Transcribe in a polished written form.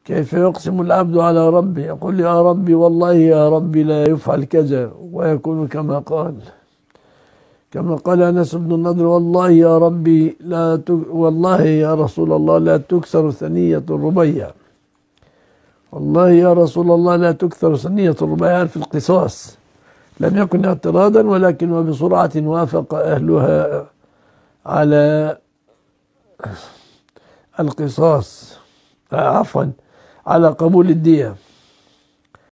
كيف يقسم العبد على ربه يقول يا ربي والله يا ربي لا يفعل كذا ويكون كما قال. كما قال أنس بن النضر والله يا ربي والله يا رسول الله لا تكسر ثنية الربيع. والله يا رسول الله لا تكثر ثنية الربيع في القصاص. لم يكن اعتراضا ولكن وبسرعة وافق أهلها على القصاص، عفوا على قبول الدية.